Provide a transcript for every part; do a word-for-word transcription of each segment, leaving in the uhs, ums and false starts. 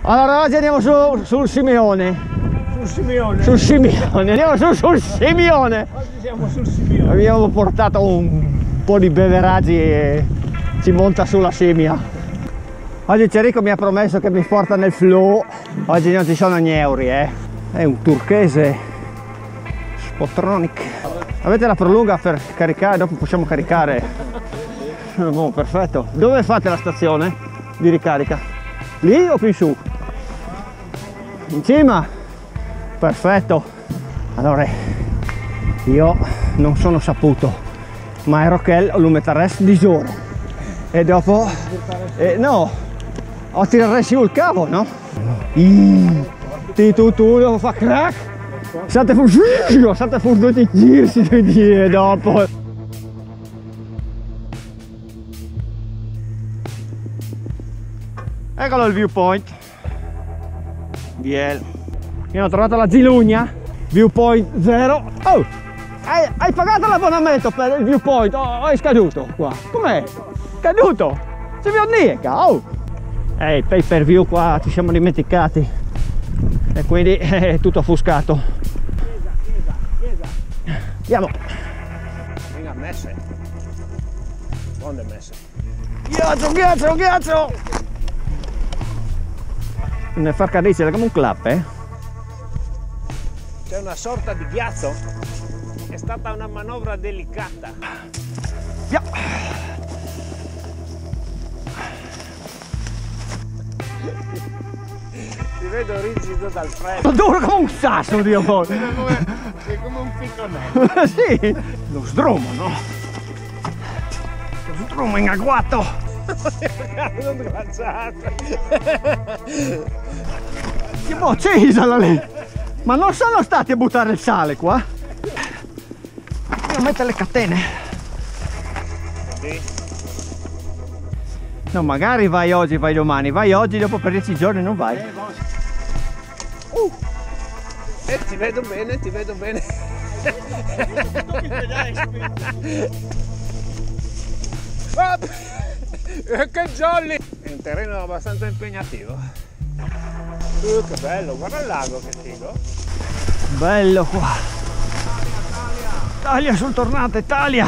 Allora oggi andiamo su, sul Simeone. Sul Simeone. Sul Simeone, andiamo su sul Simeone. Oggi siamo sul Simeone. Abbiamo portato un po' di beveraggi e ci monta sulla scimmia. Oggi Cerico mi ha promesso che mi porta nel flow. Oggi non ci sono gneuri, eh. È un turchese Spotronic. Avete la prolunga per caricare, dopo possiamo caricare. Oh, perfetto. Dove fate la stazione di ricarica? Lì o più in su? In cima? Perfetto. Allora, io non sono saputo, ma ero che l'umetares di giorno. E dopo, eh, no, ho tirato su il cavo, no? Ti tu tu lo fa crack. State fuggendo, state fuggendo di girsi due die dopo. Eccolo il viewpoint. Biel. Io ho trovato la Zilugna. Viewpoint zero. Oh! Hai, hai pagato l'abbonamento per il viewpoint? Oh, è scaduto qua. Com'è? Scaduto? Si vede? Oh! Eh, il pay per view qua ci siamo dimenticati. E quindi è tutto offuscato. Chiesa, chiesa, chiesa. Andiamo. Venga, messe. Onde messe? Ghiaccio, ghiaccio, ghiaccio! Ne far cadere come un clap, eh? C'è una sorta di ghiaccio. È stata una manovra delicata. Yeah. Ti vedo rigido dal freddo. Duro come un sasso, Dio poi! È come, è come un picconello. Sì! Lo sdromo, no? Lo sdromo in agguato! Non glaciato. Che boh, cisala lì! Ma non sono stati a buttare il sale qua? Devo mettere le catene. Sì. No, magari vai oggi, vai domani. Vai oggi, dopo per dieci giorni non vai. Uh. Eh, ti vedo bene, ti vedo bene. Ah, che jolly! È un terreno abbastanza impegnativo. Uh, che bello, guarda il lago, che figo. Bello qua. Italia sul tornante, Italia!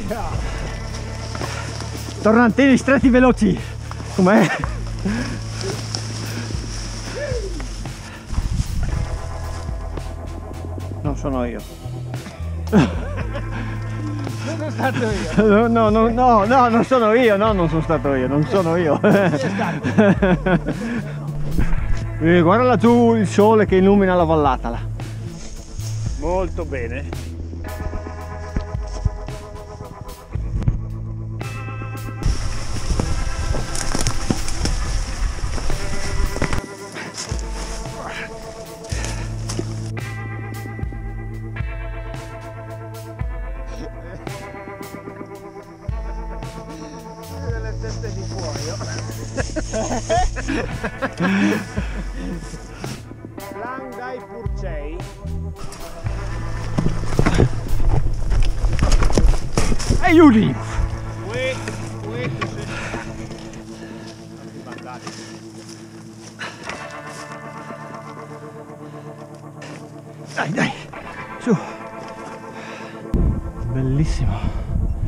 Tornantini stretti veloci. Com'è? Non sono io. Non sono stato io. No, no, no, no, non sono io, no, non sono stato io, non sono io. Eh, guarda laggiù il sole che illumina la vallata là. Molto bene. Delle teste di cuoio. Plan dai Purcei. E Yuri! Ue, ue, bandati. Dai, dai, su! Bellissimo!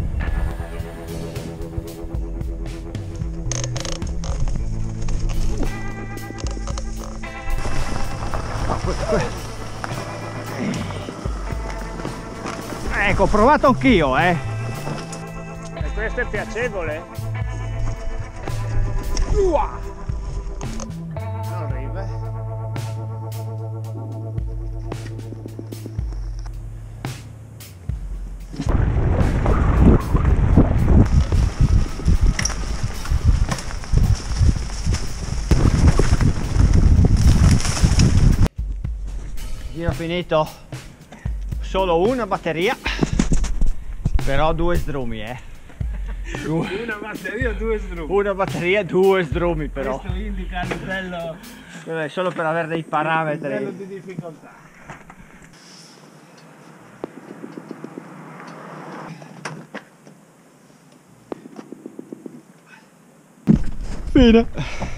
Ecco, ho provato anch'io, eh! E questo è piacevole? Uah! Non arriva. Giro finito, solo una batteria, però due sdrumi, eh. Due. Una batteria o due sdrumi? Una batteria, due sdrumi però. Questo indica il livello, Eh, solo per avere dei parametri. livello di difficoltà. Fine.